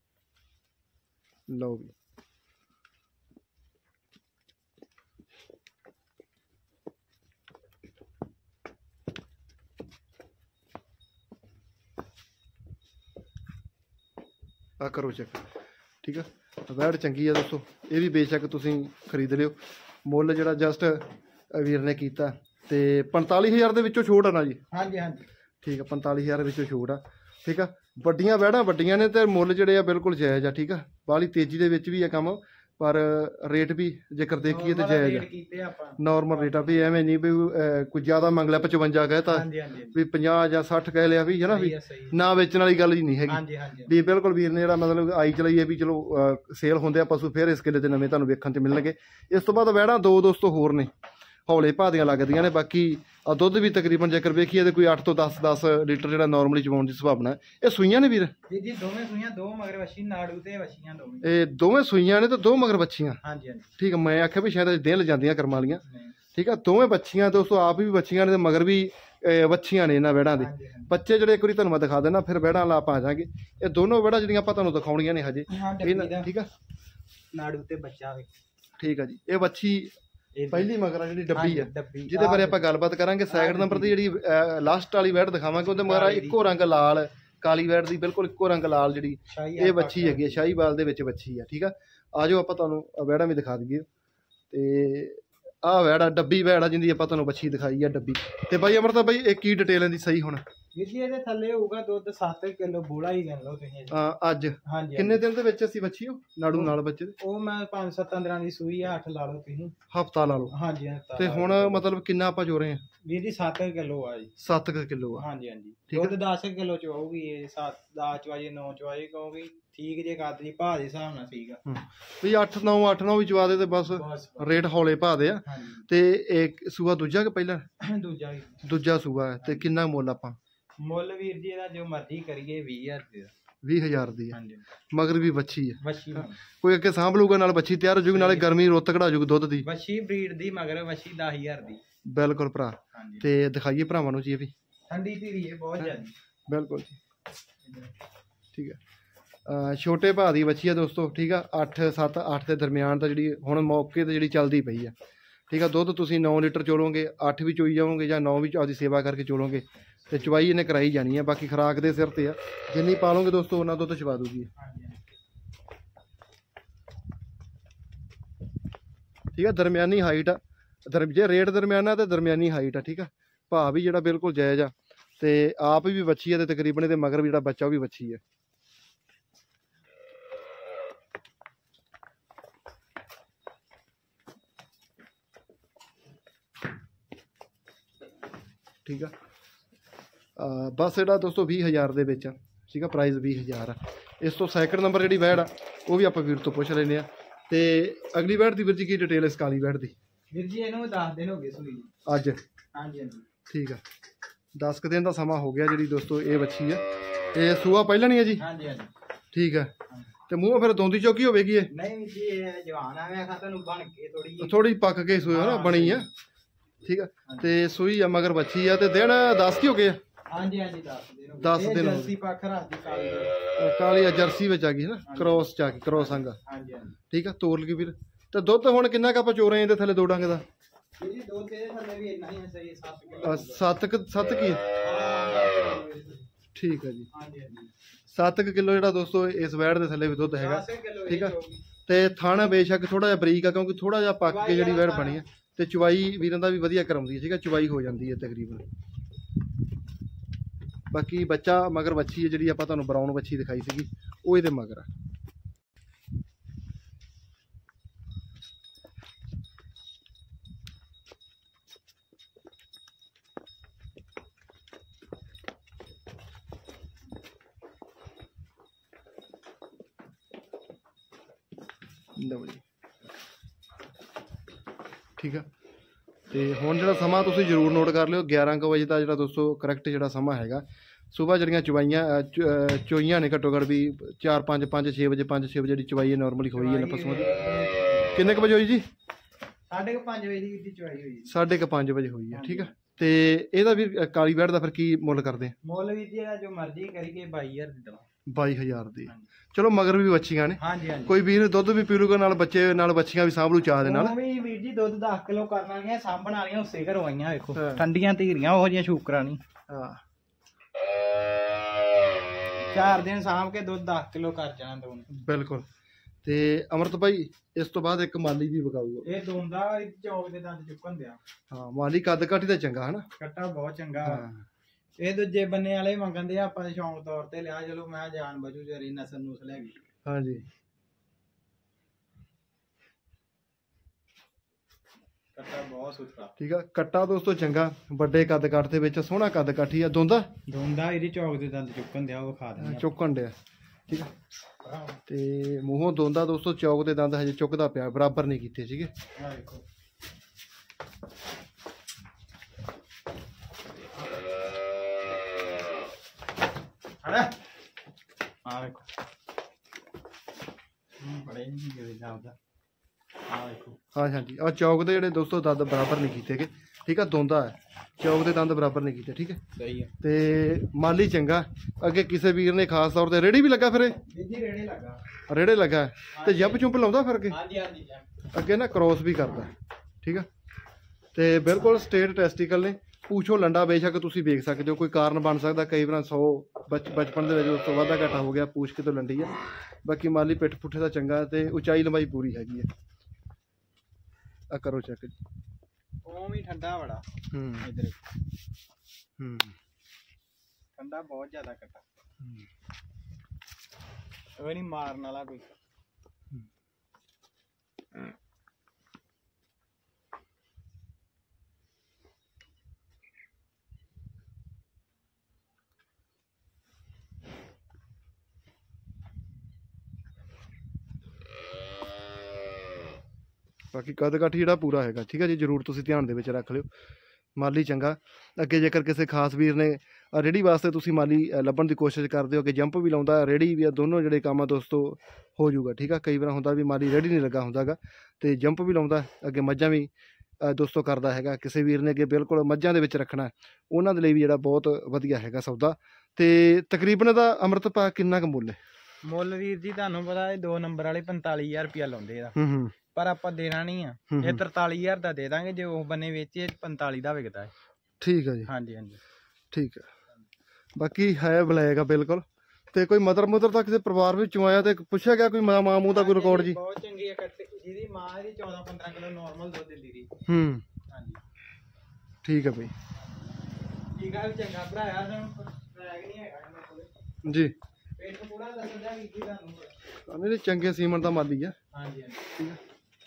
ਲਓ ਵੀ ਆ ਕਰੋ ਚੈੱਕ। ਠੀਕ ਆ। ਵੈੜ ਚੰਗੀ ਆ ਦੋਸਤੋ। ਇਹ ਵੀ ਬੇਸ਼ੱਕ ਤੁਸੀਂ ਖਰੀਦ ਲਿਓ। ਮੁੱਲ ਜਿਹੜਾ ਜਸਟ ਵੀਰ ਨੇ ਕੀਤਾ ਤੇ ਪੰਤਾਲੀ ਹਜ਼ਾਰ ਦੇ ਵਿੱਚੋਂ ਛੋਟ ਆ ਨਾ ਜੀ। ਹਾਂਜੀ ਹਾਂਜੀ ਠੀਕ ਆ। ਪੰਤਾਲੀ ਹਜ਼ਾਰ ਵਿੱਚੋਂ ਛੋਟ ਆ। ਠੀਕ ਆ। ਵੱਡੀਆਂ ਵੈੜਾਂ ਵੱਡੀਆਂ ਨੇ ਤੇ ਮੁੱਲ ਜਿਹੜੇ ਆ ਬਿਲਕੁਲ ਜਾਇਜ਼ ਆ। ਠੀਕ ਆ। ਬਾਹਲੀ ਤੇਜ਼ੀ ਦੇ ਵਿੱਚ ਵੀ ਆ ਕੰਮ ਪਰ ਰੇਟ ਵੀ ਜੇਕਰ ਦੇਖੀਏ ਤੇ ਜਾਇਜ਼ ਆ। ਨੋਰਮਲ ਰੇਟ ਆ ਵੀ ਐਵੇਂ ਨਹੀਂ ਵੀ ਕੋਈ ਜ਼ਿਆਦਾ ਮੰਗ ਲਿਆ ਪਚਵੰਜਾ ਕਹੇ ਤਾਂ ਵੀ ਪੰਜਾਹ ਜਾਂ ਸੱਠ ਕਹਿ ਲਿਆ ਵੀ ਹੈ ਨਾ ਵੀ ਨਾ ਵੇਚਣ ਵਾਲੀ ਗੱਲ ਹੀ ਨਹੀਂ ਹੈਗੀ ਵੀ ਬਿਲਕੁਲ ਵੀਰ ਨੇ ਜਿਹੜਾ ਮਤਲਬ ਆਈ ਚਲਾਈ ਹੈ ਵੀ ਚਲੋ ਸੇਲ ਹੁੰਦੇ ਆ ਪਸ਼ੂ ਫਿਰ ਇਸ ਕਿੱਲੇ ਦੇ ਨਵੇਂ ਤੁਹਾਨੂੰ ਵੇਖਣ 'ਚ ਮਿਲਣਗੇ। ਇਸ ਤੋਂ ਬਾਅਦ ਵੈੜਾਂ ਦੋ ਦੋਸਤੋ ਹੋਰ ਨੇ ਹੌਲੇ ਭਾਅ ਦੀਆਂ ਲੱਗਦੀਆਂ ਨੇ। ਬਾਕੀ ਆ ਦੁੱਧ ਵੀ ਤਕਰੀਬਨ ਜੇਕਰ ਵੇਖੀਏ ਤੇ ਕੋਈ ਅੱਠ ਤੋਂ ਦਸ ਦਸ ਲੀਟਰ ਜਿਹੜਾ ਨਾਰਮਲੀ ਚਵਾਉਣ ਦੀ ਸੰਭਾਵਨਾ। ਇਹ ਸੂਈਆਂ ਨੇ ਵੀਰ ਜੀ ਦੋਵੇਂ ਸੂਈਆਂ, ਦੋ ਮਗਰ ਵੱਛੀ ਨਾੜੂ ਤੇ ਵੱਛੀਆਂ ਦੋਵੇਂ। ਇਹ ਦੋਵੇਂ ਸੂਈਆਂ ਨੇ ਤੇ ਦੋ ਮਗਰ ਬੱਚੀਆਂ। ਹਾਂਜੀ ਹਾਂਜੀ ਠੀਕ ਆ। ਮੈਂ ਆਖਿਆ ਵੀ ਸ਼ਾਇਦ ਦਿਨ ਜਾਂਦੀਆਂ ਕਰਮ ਵਾਲੀਆਂ। ਠੀਕ ਆ। ਦੋਵੇਂ ਬੱਚੀਆਂ ਦੋਸਤੋ ਆਪ ਵੀ ਬੱਚੀਆਂ ਨੇ ਤੇ ਮਗਰ ਵੀ ਵੱਛੀਆਂ ਨੇ ਇਹਨਾਂ ਵੈੜਾਂ ਦੇ। ਬੱਚੇ ਜਿਹੜੇ ਇੱਕ ਵਾਰੀ ਤੁਹਾਨੂੰ ਮੈਂ ਦਿਖਾ ਦੇਣਾ ਫਿਰ ਵੈੜਾਂ ਲਾ ਆਪਾਂ ਆ ਜਾਵਾਂਗੇ। ਇਹ ਦੋਨੋਂ ਵੈੜਾਂ ਜਿਹੜੀਆਂ ਆਪਾਂ ਤੁਹਾਨੂੰ ਦਿਖਾਉਣੀਆਂ ਨੇ ਹਜੇ। ਠੀਕ ਆ। ਨਾੜੂ ਤੇ ਬੱਚਾ ਵੇ। ਠੀਕ ਆ ਜੀ। ਇਹ ਵੱਛੀ ਪਹਿਲੀ ਮਗਰ ਜਿਹੜੀ ਡੱਬੀ ਆ ਡੱਬੀ ਜਿਹਦੇ ਬਾਰੇ ਆਪਾਂ ਗੱਲਬਾਤ ਕਰਾਂਗੇ। ਸੈਕਿੰਡ ਨੰਬਰ ਦੀ ਜਿਹੜੀ ਲਾਸਟ ਵਾਲੀ ਵੈੜ ਦਿਖਾਵਾਂਗੇ ਉਹਦੇ ਮਗਰ ਇੱਕੋ ਰੰਗ ਲਾਲ ਕਾਲੀ ਵੈੜ ਦੀ ਬਿਲਕੁਲ ਇੱਕੋ ਰੰਗ ਲਾਲ ਜਿਹੜੀ ਇਹ ਵੱਛੀ ਹੈਗੀ ਹੈ। ਸ਼ਾਹੀਵਾਲ ਦੇ ਵਿੱਚ ਵੱਛੀ ਆ। ਠੀਕ ਆ। ਆ ਜਾਓ ਆਪਾਂ ਤੁਹਾਨੂੰ ਵੈੜਾਂ ਵੀ ਦਿਖਾ ਦਈਏ ਤੇ ਆਹ ਵੈੜ ਆ ਡੱਬੀ ਵੈੜ ਆ ਜਿੰਦੀ ਆਪਾਂ ਤੁਹਾਨੂੰ ਵੱਛੀ ਦਿਖਾਈ ਆ ਡੱਬੀ। ਤੇ ਬਾਈ ਅਮਰਤਾ ਬਾਈ ਇਹ ਕੀ ਡਿਟੇਲ ਇਹਦੀ ਸਹੀ ਹੁਣ ਵੀਰ ਜੀ ਇਹਦੇ ਥੱਲੇ ਹੋਊਗਾ ਦੁੱਧ ਸੱਤ ਕਿਲੋ ਬੋਲਾ ਹੀ ਕਰ ਲਓ ਤੁਸੀਂ। ਅੱਜ ਕਿੰਨੇ ਦਿਨ ਦੇ ਵਿੱਚ ਅਸੀਂ ਵੱਛੀ ਉਹ ਨਾੜੂ ਨਾਲ ਬੱਚੇ ਦੇ ਉਹ ਮੈਂ ਪੰਜ ਸੱਤ ਦਿਨਾਂ ਦੀ ਸੂਈ ਆ। ਅੱਠ ਲਾ ਲਓ ਤੁਸੀਂ ਹਫਤਾ ਲਾ ਲਓ। ਹਾਂਜੀ ਤੇ ਹੁਣ ਮਤਲਬ ਕਿੰਨਾ ਆਪਾਂ ਚੋ ਰਹੇ ਆ ਵੀਰ ਜੀ ਸੱਤ ਕਿਲੋ ਆ ਜੀ। ਸੱਤ ਕਿਲੋ ਆ। ਹਾਂਜੀ ਹਾਂਜੀ ਦੁੱਧ ਦਸ ਕਿਲੋ ਚਵਾਉਗੀ ਇਹ। ਸੱਤ ਦਸ ਚਵਾਏ ਨੌ ਚਵਾਏ ਕਿਉਂਕਿ ਠੀਕ ਜੇ ਕਰ ਲਈ ਭਾਅ ਦੇ ਹਿਸਾਬ ਨਾਲ ਠੀਕ ਆ ਵੀ ਅੱਠ ਨੌ ਅੱਠ ਨੌ ਵੀ ਚਵਾ ਦੇ ਤੇ ਬਸ ਰੇਟ ਹੌਲੇ ਭਾਅ ਦੇ ਆ। ਤੇ ਇਹ ਸੂਆ ਦੂਜਾ ਕਿ ਪਹਿਲਾਂ ਦੂਜਾ ਦੂਜਾ ਸੂਆ ਤੇ ਕਿੰਨਾ ਮੁੱਲ ਆਪਾਂ ਮੁੱਲ ਵੀਰ ਜੀ ਇਹਦਾ ਜੋ ਮਰਜ਼ੀ ਕਰੀਏ ਵੀਹ ਹਜ਼ਾਰ ਰੁਪਏ ਵੀਹ ਹਜ਼ਾਰ ਦੀ ਆ। ਮਗਰ ਵੀ ਵੱਛੀ ਆ। ਵੱਛੀ ਕੋਈ ਅੱਗੇ ਸਾਂਭ ਲੂਗਾ ਨਾਲ ਵੱਛੀ ਤਿਆਰ ਹੋ ਜੂਗੀ ਨਾਲੇ ਗਰਮੀ ਰੁੱਤ ਕਢਾ ਜੂਗੀ ਦੁੱਧ ਦੀ। ਵੱਛੀ ਬਰੀਡ ਦੀ ਮਗਰ ਵੱਛੀ ਦਸ ਹਜ਼ਾਰ ਦੀ। ਬਿਲਕੁਲ ਭਰਾ। ਤੇ ਦਿਖਾਈਏ ਭਰਾਵਾਂ ਨੂੰ ਜੀ ਇਹ ਵੀ ਠੰਡੀ ਧੀਰੀ ਹੈ ਬਹੁਤ ਜ਼ਿਆਦਾ। ਬਿਲਕੁਲ ਜੀ। ਠੀਕ ਆ। ਛੋਟੇ ਭਾਅ ਦੀ ਵੱਛੀ ਆ ਦੋਸਤੋ। ਠੀਕ ਆ। ਅੱਠ ਸੱਤ ਅੱਠ ਦੇ ਦਰਮਿਆਨ ਤਾਂ ਜਿਹੜੀ ਹੁਣ ਮੌਕੇ ਤੇ ਜਿਹੜੀ ਚੱਲਦੀ ਪਈ ਆ। ਠੀਕ ਆ। ਦੁੱਧ ਤੁਸੀਂ ਨੌ ਲੀਟਰ ਚੋਲੋਗੇ ਅੱਠ ਵੀ ਚੋਈ ਜਾਓਗੇ ਜਾਂ ਨੌ ਵੀ ਆਪਦੀ ਸੇਵਾ ਕਰਕੇ ਚੋਲੋਗੇ ਤੇ ਚਵਾਈ ਇਹਨੇ ਕਰਾਈ ਜਾਣੀ ਆ। ਬਾਕੀ ਖੁਰਾਕ ਦੇ ਸਿਰ ਤੇ ਆ ਜਿੰਨੀ ਪਾਲੋਗੇ ਦੋਸਤੋ ਉਹਨਾਂ ਦੁੱਧ ਚਵਾ ਦੂਗੀ। ਠੀਕ ਆ। ਦਰਮਿਆਨੀ ਹਾਈਟ ਆ। ਜੇ ਰੇਟ ਦਰਮਿਆਨਾ ਤੇ ਦਰਮਿਆਨੀ ਹਾਈਟ ਆ। ਠੀਕ ਆ। ਭਾਅ ਵੀ ਜਿਹੜਾ ਬਿਲਕੁਲ ਜਾਇਜ਼ ਆ ਤੇ ਆਪ ਵੀ ਵੱਛੀ ਆ ਤੇ ਤਕਰੀਬਨ ਇਹਦੇ ਮਗਰ ਵੀ ਜਿਹੜਾ ਬੱਚਾ ਉਹ ਵੀ ਵੱਛੀ ਆ। ਠੀਕ ਆ। ਬਸ ਜਿਹੜਾ ਦੋਸਤੋ ਵੀਹ ਹਜ਼ਾਰ ਦੇ ਵਿੱਚ ਆ। ਠੀਕ ਆ। ਪ੍ਰਾਈਸ ਵੀਹ ਹਜ਼ਾਰ ਆ। ਇਸ ਤੋਂ ਸੈਕਿੰਡ ਨੰਬਰ ਜਿਹੜੀ ਵੈੜ ਆ ਉਹ ਵੀ ਆਪਾਂ ਵੀਰ ਤੋਂ ਪੁੱਛ ਲੈਂਦੇ ਆ। ਤੇ ਅਗਲੀ ਵੈੜ ਦੀ ਵੀਰ ਜੀ ਕੀ ਡਿਟੇਲ ਇਸ ਕਾਲੀ ਵੈੜ ਦੀ ਵੀਰ ਜੀ ਇਹਨੂੰ ਦਸ ਦਿਨ ਹੋ ਗਏ ਸੂਈ ਅੱਜ। ਹਾਂਜੀ ਹਾਂਜੀ ਠੀਕ ਆ। ਦਸ ਕੁ ਦਿਨ ਦਾ ਸਮਾਂ ਹੋ ਗਿਆ ਜਿਹੜੀ ਦੋਸਤੋ ਇਹ ਵੱਛੀ ਆ। ਇਹ ਸੂਆ ਪਹਿਲਾਂ ਨਹੀਂ ਹੈ ਜੀ। ਹਾਂਜੀ ਹਾਂਜੀ ਠੀਕ ਆ। ਤੇ ਮੂੰਹ ਫਿਰ ਦੋਂਦੀ ਚੌਕੀ ਹੋਵੇਗੀ ਇਹ ਨਹੀਂ ਜੀ ਇਹ ਜਵਾਨ ਆ ਮੈਂ ਖਾਤਾ ਨੂੰ ਬਣ ਕੇ ਥੋੜੀ ਥੋੜੀ ਪੱਕ ਕੇ ਸੂਈ ਨਾ ਬਣੀ ਆ। ਠੀਕ ਆ। ਤੇ ਸੂਈ ਆ ਮਗਰ ਵੱਛੀ ਆ ਤੇ ਦਿਨ ਦਸ ਕੀ ਹੋ ਗਏ ਆ। ਹਾਂਜੀ ਹਾਂਜੀ ਦਸ ਦਿਨ ਦਸ ਦਿਨ ਜਰਸੀ ਪੱਖ ਰੱਖਦੀ ਕਾਲੀ ਕਾਲੀ ਆ ਜਰਸੀ ਵਿੱਚ ਆ ਗਈ ਨਾ ਕ੍ਰੋਸ ਚ ਆ ਗਈ ਕ੍ਰੋਸ ਅੰਗ। ਹਾਂਜੀ ਹਾਂਜੀ ਠੀਕ ਆ। ਤੋਲ ਗਈ ਵੀਰ ਤੇ ਦੁੱਧ ਹੁਣ ਕਿੰਨਾ ਕੁ ਆਪਾਂ ਚੋ ਰਹੇ ਇਹਦੇ ਥੱਲੇ ਦੋ ਡੰਗ ਦਾ ਜੀ ਦੋ ਤੇ ਥੱਲੇ ਵੀ ਇੰਨਾ ਹੀ ਹੈ ਸਹੀ ਸੱਤ ਕਿਲੋ ਸੱਤ ਕੁ ਸੱਤ ਕੀ ਠੀਕ ਆ ਜੀ। ਹਾਂਜੀ ਹਾਂਜੀ ਸੱਤ ਕੁ ਕਿਲੋ ਜਿਹੜਾ ਦੋਸਤੋ ਇਸ ਵੈੜ ਦੇ ਥੱਲੇ ਵੀ ਦੁੱਧ ਹੈਗਾ। ਠੀਕ ਆ। ਤੇ ਥਣ ਬੇਸ਼ੱਕ ਥੋੜਾ ਜਿਹਾ ਬਰੀਕ ਆ ਕਿਉਂਕਿ ਥੋੜਾ ਜਿਹਾ ਪੱਕ ਕੇ ਜਿਹੜੀ ਵੈੜ ਬਣੀ ਆ ਤੇ ਚੁਵਾਈ ਵੀਰਾਂ ਦਾ ਵੀ ਵਧੀਆ ਕਰਾਉਂਦੀ ਹੈ ਠੀਕ ਹੈ ਚੁਵਾਈ ਹੋ ਜਾਂਦੀ ਹੈ ਤਕਰੀਬਨ। ਬਾਕੀ ਬੱਚਾ ਮਗਰ ਵੱਛੀ ਹੈ ਜਿਹੜੀ ਆਪਾਂ ਤੁਹਾਨੂੰ ਬਰਾਊਨ ਵੱਛੀ ਦਿਖਾਈ ਸੀਗੀ ਉਹ ਇਹਦੇ ਮਗਰ ਆ। ਲਓ ਜੀ ਠੀਕ ਆ। ਤੇ ਹੁਣ ਜਿਹੜਾ ਸਮਾਂ ਤੁਸੀਂ ਜ਼ਰੂਰ ਨੋਟ ਕਰ ਲਿਓ ਗਿਆਰਾਂ ਕੁ ਵਜੇ ਦਾ ਜਿਹੜਾ ਦੋਸਤੋ ਕਰੈਕਟ ਜਿਹੜਾ ਸਮਾਂ ਹੈਗਾ। ਸੁਬਾਹ ਜਿਹੜੀਆਂ ਚਵਾਈਆਂ ਚੋਈਆਂ ਨੇ ਘੱਟੋ ਘੱਟ ਵੀ ਚਾਰ ਪੰਜ ਪੰਜ ਛੇ ਵਜੇ ਪੰਜ ਛੇ ਵਜੇ ਜਿਹੜੀ ਚਵਾਈ ਨੋਰਮਲੀ ਹੋਈ ਹੈ ਪਸ਼ੂਆਂ ਦੀ। ਕਿੰਨੇ ਕੁ ਵਜੇ ਹੋਈ ਜੀ? ਸਾਢੇ ਕੁ ਪੰਜ ਵਜੇ ਦੀ ਚਵਾਈ ਹੋਈ। ਸਾਢੇ ਕੁ ਪੰਜ ਵਜੇ ਹੋਈ ਹੈ ਠੀਕ ਆ। ਤੇ ਇਹਦਾ ਵੀ ਕਾਲੀ ਵੈੜ ਦਾ ਫਿਰ ਕੀ ਮੁੱਲ ਕਰਦੇ ਆ? ਮੁੱਲ ਵੀ ਜਿਹੜਾ ਜੋ ਮਰਜ਼ੀ ਕਰੀਏ ਬਾਈ ਹਜ਼ਾਰ ਦੀ ਦਵਾ। ਬਾਈ ਹਜ਼ਾਰ ਦੀ। ਚਲੋ ਮਗਰ ਵੀ ਬੱਚੀਆਂ ਨੇ। ਹਾਂਜੀ ਹਾਂਜੀ। ਕੋਈ ਵੀਰ ਦੁੱਧ ਵੀ ਪੀ ਲੂਗਾ ਨਾਲ ਬੱਚੇ ਨਾਲ ਬੱਚੀਆਂ ਵੀ ਸਾਂਭ ਲੂ ਚਾਹ ਦੇ ਨਾਲ। ਉਹ ਵੀ ਵੀਰ ਜੀ ਦੁੱਧ ਦਸ ਕਿਲੋ ਕਰਨ ਵਾਲੀਆਂ ਸਾਂਭਣ ਵਾਲੀਆਂ ਉਸੇ ਘਰੋਂ ਆਈਆਂ ਵੇਖੋ ਠੰਡੀਆਂ ਧੀਰੀਆਂ ਉਹੋ ਜਿਹੀਆਂ ਸ਼ੂਕਰਾਂ ਨਹੀਂ। ਹਾਂ ਚਾਰ ਦਿਨ ਸਾਂਭ ਕੇ ਦੁੱਧ ਦਸ ਕਿਲੋ ਕਰ ਜਾਣਾ ਦੋਨੇ। ਬਿਲਕੁਲ। ਤੇ ਅਮਰਤ ਭਾਈ ਇਸ ਤੋਂ ਬਾਅਦ ਇੱਕ ਮਾਲੀ ਵੀ ਵਿਕਾਊਗਾ। ਇਹ ਦੋਂਦਾ ਚੌਕ ਦੇ ਦੰਦ ਚੁੱਕਣ ਦਿਆ। ਹਾਂ ਮਾਲੀ ਕੱਦ ਕਾਠੀ ਦਾ ਚੰਗਾ ਹਨਾ। ਕੱਟਾ ਬਹੁਤ ਚੰਗਾ। ਇਹ ਦੂਜੇ ਬੰਨੇ ਵਾਲੇ ਮੰਗਦੇ ਆ ਆਪਾਂ ਸ਼ੌਂਕ ਤੌਰ ਤੇ ਲਿਆ ਚਲੋ ਮੈਂ ਜਾਨ ਬਜੂ ਜਰੀ ਨਸਲ ਨੂਸਲ ਹੈਗੀ। ਹਾਂਜੀ ਕੱਟਾ ਬਹੁਤ ਸੁਥਰਾ ਠੀਕ ਆ। ਕੱਟਾ ਦੋਸਤੋ ਚੰਗਾ ਵੱਡੇ ਕੱਦ ਕੱਟ ਦੇ ਵਿੱਚ ਸੋਹਣਾ ਕੱਦ ਕਾਠੀ ਆ। ਦੋਂਦਾ ਦੋਂਦਾ ਇਹਦੀ ਚੌਕ ਦੇ ਦੰਦ ਚੁੱਕਣ ਦਿਆ ਉਹ ਖਾ ਦਿੰਦੇ ਚੁੱਕਣ ਡਿਆ ਠੀਕ ਆ। ਤੇ ਮੂੰਹੋਂ ਦੋਂਦਾ ਦੋਸਤੋ ਚੌਕ ਦੇ ਦੰਦ ਹਜੇ ਚੁੱਕਦਾ ਪਿਆ ਬਰਾਬਰ ਨਹੀਂ ਕੀਤੇ ਸੀਗੇ। ਆ ਵੇਖੋ ਆ ਵੇਖੋ ਬੜੇ ਨਹੀਂ ਜਿਹੜੇ ਜਾਂਦਾ ਆ ਵੇਖੋ। ਹਾਂ ਹਾਂਜੀ ਆ ਚੌਕ ਦੇ ਜਿਹੜੇ ਦੋਸਤੋ ਦੰਦ ਬਰਾਬਰ ਨਹੀਂ ਕੀਤੇਗੇ ਠੀਕ ਆ। ਦੋਂਦਾ ਹੈ ਚੌਕ ਦੇ ਦੰਦ ਬਰਾਬਰ ਨਹੀਂ ਕੀਤੇ ਠੀਕ ਹੈ। ਸਹੀ ਹੈ। ਤੇ ਮਾਲੀ ਚੰਗਾ। ਅੱਗੇ ਕਿਸੇ ਵੀਰ ਨੇ ਖਾਸ ਤੌਰ ਤੇ ਰੇੜੀ ਵੀ ਲੱਗਾ ਫਿਰ? ਇਹ ਜੀ ਰੇੜੇ ਲੱਗਾ। ਰੇੜੇ ਲੱਗਾ ਤੇ ਜੰਪ ਚੁੰਪ ਲਾਉਂਦਾ ਫਿਰ ਅੱਗੇ? ਹਾਂਜੀ ਹਾਂਜੀ ਅੱਗੇ ਨਾ ਕ੍ਰੋਸ ਵੀ ਕਰਦਾ ਠੀਕ ਆ। ਤੇ ਬਿਲਕੁਲ ਸਟੇਟ ਟੈਸਟੀਕਲ ਨੇ। ਪੂਛੋ ਲੰਡਾ ਬੇਸ਼ੱਕ ਤੁਸੀਂ ਵੇਖ ਸਕਦੇ ਹੋ ਕੋਈ ਕਾਰਨ ਬਣ ਸਕਦਾ ਕਈ ਵਾਰ ਸੌ ਬਚ ਬਚਪਨ ਦੇ ਵਿੱਚ ਉਸ ਤੋਂ ਵਾਧਾ ਘਾਟਾ ਹੋ ਗਿਆ ਪੂਛ ਕਿਤੋਂ ਲੰਡੀ ਆ। ਬਾਕੀ ਮਾਲੀ ਪਿੱਠ ਪੁੱਠੇ ਦਾ ਚੰਗਾ ਤੇ ਉਚਾਈ ਲੰਬਾਈ ਪੂਰੀ ਹੈਗੀ ਹੈ। ਆ ਕਰੋ ਚੈੱਕ। ਉਹ ਵੀ ਠੰਡਾ ਬੜਾ। ਹੂੰ ਇਧਰ ਹੂੰ ਠੰਡਾ ਬਹੁਤ ਜ਼ਿਆਦਾ ਕੱਟਾ। ਉਹ ਨਹੀਂ ਮਾਰਨ ਵਾਲਾ ਕੋਈ। ਬਾਕੀ ਕੱਦ ਕਾਠੀ ਜਿਹੜਾ ਪੂਰਾ ਹੈਗਾ ਠੀਕ ਹੈ ਜੀ। ਜ਼ਰੂਰ ਤੁਸੀਂ ਧਿਆਨ ਦੇ ਵਿੱਚ ਰੱਖ ਲਿਓ। ਮਾਲੀ ਚੰਗਾ। ਅੱਗੇ ਜੇਕਰ ਕਿਸੇ ਖਾਸ ਵੀਰ ਨੇ ਰੇੜੀ ਵਾਸਤੇ ਤੁਸੀਂ ਮਾਲੀ ਲੱਭਣ ਦੀ ਕੋਸ਼ਿਸ਼ ਕਰਦੇ ਹੋ ਕਿ ਜੰਪ ਵੀ ਲਾਉਂਦਾ ਰੇੜੀ ਵੀ ਆ ਦੋਨੋਂ ਜਿਹੜੇ ਕੰਮ ਆ ਦੋਸਤੋ ਹੋ ਜਾਊਗਾ ਠੀਕ ਆ। ਕਈ ਵਾਰ ਹੁੰਦਾ ਵੀ ਮਾਲੀ ਰੇੜੀ ਨਹੀਂ ਲੱਗਾ ਹੁੰਦਾ ਗਾ ਤੇ ਜੰਪ ਵੀ ਲਾਉਂਦਾ ਅੱਗੇ ਮੱਝਾਂ ਵੀ ਦੋਸਤੋ ਕਰਦਾ ਹੈਗਾ। ਕਿਸੇ ਵੀਰ ਨੇ ਅੱਗੇ ਬਿਲਕੁਲ ਮੱਝਾਂ ਦੇ ਵਿੱਚ ਰੱਖਣਾ ਉਹਨਾਂ ਦੇ ਲਈ ਵੀ ਜਿਹੜਾ ਬਹੁਤ ਵਧੀਆ ਹੈਗਾ ਸੌਦਾ। ਤੇ ਤਕਰੀਬਨ ਇਹਦਾ ਅੰਮ੍ਰਿਤਪਾ ਕਿੰਨਾ ਕੁ ਮੁੱਲ ਹੈ? ਮੁੱਲ ਵੀਰ ਜੀ ਤੁਹਾਨੂੰ ਪਤਾ ਇਹ ਦੋ ਨੰਬਰ ਵਾਲੇ ਪੰਤਾਲੀ ਹਜ਼ਾਰ ਰੁਪਇਆ ਲਾਉਂਦੇ ਇਹਦਾ। ਹੂੰ ਹੂੰ ਪਰ ਆਪਾਂ ਦੇਣਾ ਨਹੀਂ ਆ। ਇਹ ਤਰਤਾਲੀ ਹਜ਼ਾਰ ਦਾ ਦੇ ਦਾਂਗੇ ਜੇ ਉਹ ਬੰਨੇ ਵੇਚੇ ਪੰਤਾਲੀ ਦਾ ਵਿਕਦਾ ਹੈ। ਠੀਕ ਹੈ ਜੀ। ਹਾਂਜੀ ਹਾਂਜੀ ਠੀਕ ਹੈ। ਬਾਕੀ ਹੈ ਬਲੈਕ ਆ ਬਿਲਕੁਲ। ਤੇ ਕੋਈ ਮਦਰ ਮੁਦਰ ਤਾਂ ਕਿਸੇ ਪਰਿਵਾਰ ਵਿੱਚੋਂ ਆਇਆ ਤੇ ਪੁੱਛਿਆ ਗਿਆ ਕੋਈ ਮਾਂ ਮੂੰਹ ਦਾ ਕੋਈ ਰਿਕਾਰਡ ਜੀ? ਬਹੁਤ ਚੰਗੀ ਹੈ ਕੱਟ ਜਿਹਦੀ ਮਾਂ ਇਹਦੀ ਚੌਦਾਂ ਪੰਦਰਾਂ ਕਿਲੋ ਨਾਰਮਲ ਦੁੱਧ ਦਿੰਦੀ ਰਹੀ। ਹੂੰ ਹਾਂਜੀ ਠੀਕ ਹੈ ਬਈ। ਠੀਕ ਆ ਚੰਗਾ ਭਰਾਇਆ ਟਰੈਕ ਨਹੀਂ ਹੈਗਾ ਮੇਰੇ ਕੋਲ ਜੀ। ਪੇਟ ਪੂਰਾ ਦੱਸਦਾ ਵੀ ਕੀ ਤੁਹਾਨੂੰ ਇਹਦੇ ਚੰਗੇ ਸੀਮਨ ਦਾ ਮਾਲੀ ਆ। ਹਾਂਜੀ ਹਾਂਜੀ ਠੀਕ ਹੈ।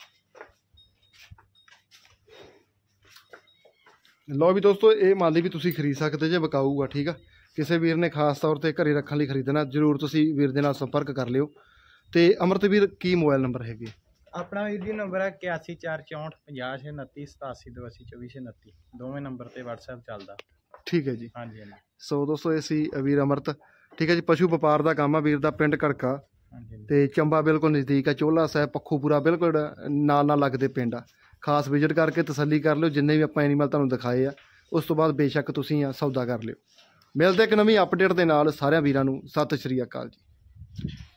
ਲਓ ਵੀ ਦੋਸਤੋ ਇਹ ਮਾਲੀ ਵੀ ਤੁਸੀਂ ਖਰੀਦ ਸਕਦੇ ਜੇ ਵਿਕਾਊਗਾ ਠੀਕ ਆ। ਕਿਸੇ ਵੀਰ ਨੇ ਖਾਸ ਤੌਰ ਤੇ ਘਰੇ ਰੱਖਣ ਲਈ ਖਰੀਦਣਾ ਜ਼ਰੂਰ ਤੁਸੀਂ ਵੀਰ ਦੇ ਨਾਲ ਸੰਪਰਕ ਕਰ ਲਿਓ। ਤੇ ਅਮਰਤ ਵੀਰ ਕੀ ਮੋਬਾਈਲ ਨੰਬਰ ਹੈਗੇ? ਆਪਣਾ ਵੀਰ ਜੀ ਨੰਬਰ ਹੈ ਇਕਿਆਸੀ ਚਾਰ ਚੌਂਹਠ ਪੰਜਾਹ ਛੇ ਉਨੱਤੀ ਸਤਾਸੀ ਦੋ ਅੱਸੀ ਚੌਵੀ ਛੇ ਉਨੱਤੀ। ਦੋਵੇਂ ਨੰਬਰ ਤੇ WhatsApp ਚੱਲਦਾ। ਠੀਕ ਹੈ ਜੀ। ਹਾਂਜੀ ਹਾਂਜੀ। ਸੋ ਦੋਸਤੋ ਇਹ ਸੀ ਵੀਰ ਅਮਰਤ ਠੀਕ ਹੈ ਜੀ। ਪਸ਼ੂ ਵਪਾਰ ਦਾ ਕੰਮ ਆ ਵੀਰ ਦਾ। ਪਿੰਡ ਕੜਕਾ ਤੇ ਚੰਬਾ ਬਿਲਕੁਲ ਨਜ਼ਦੀਕ ਆ। ਚੋਲਾ ਸਾਹਿਬ ਪੱਖੂਪੁਰਾ ਬਿਲਕੁਲ ਨਾਲ ਨਾਲ ਲੱਗਦੇ ਪਿੰਡ ਆ। ਖਾਸ ਵਿਜ਼ਿਟ ਕਰਕੇ ਤਸੱਲੀ ਕਰ ਲਿਓ। ਜਿੰਨੇ ਵੀ ਆਪਾਂ ਐਨੀਮਲ ਤੁਹਾਨੂੰ ਦਿਖਾਏ ਆ ਉਸ ਤੋਂ ਬਾਅਦ ਬੇਸ਼ੱਕ ਤੁਸੀਂ ਆ ਸੌਦਾ ਕਰ ਲਿਓ। ਮਿਲਦੇ ਇੱਕ ਨਵੀਂ ਅਪਡੇਟ ਦੇ ਨਾਲ ਸਾਰਿਆਂ ਵੀਰਾਂ ਨੂੰ ਸਤਿ ਸ਼੍ਰੀ ਅਕਾਲ ਜੀ।